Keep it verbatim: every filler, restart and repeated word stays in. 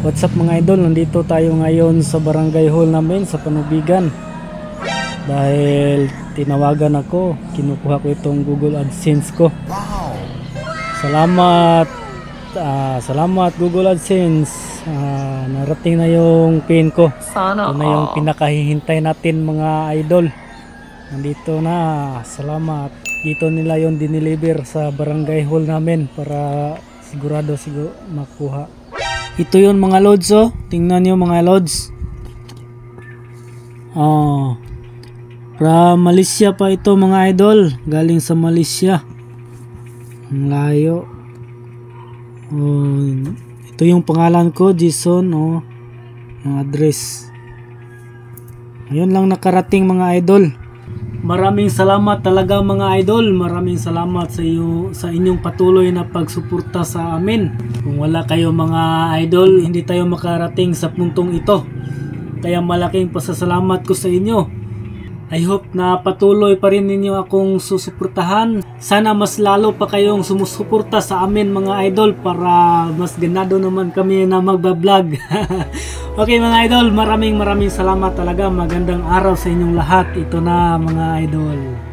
What's up mga idol, nandito tayo ngayon sa barangay hall namin sa Panubigan dahil tinawagan ako, kinukuha ko itong Google AdSense ko. Salamat, uh, salamat Google AdSense, uh, narating na yung pin ko. Sana ito na yung pinakahihintay natin mga idol. Nandito na, salamat. Dito nila yung dineliver sa barangay hall namin para sigurado siguro makuha. Ito yun mga lods, oh. Tingnan nyo mga lods. Oh. From Malaysia pa ito mga idol. Galing sa Malaysia. Ang layo. Oh. Ito yung pangalan ko, Jason, oh. Ang address. Ayun lang nakarating mga idol. Maraming salamat talaga mga idol. Maraming salamat sa iyo, sa inyong patuloy na pagsuporta sa amin. Kung wala kayo mga idol, hindi tayo makarating sa puntong ito. Kaya malaking pasasalamat ko sa inyo. I hope na patuloy pa rin ninyo akong susuportahan. Sana mas lalo pa kayong sumusuporta sa amin mga idol para mas ganado naman kami na magbablog. Okay mga idol, maraming maraming salamat talaga. Magandang araw sa inyong lahat. Ito na mga idol.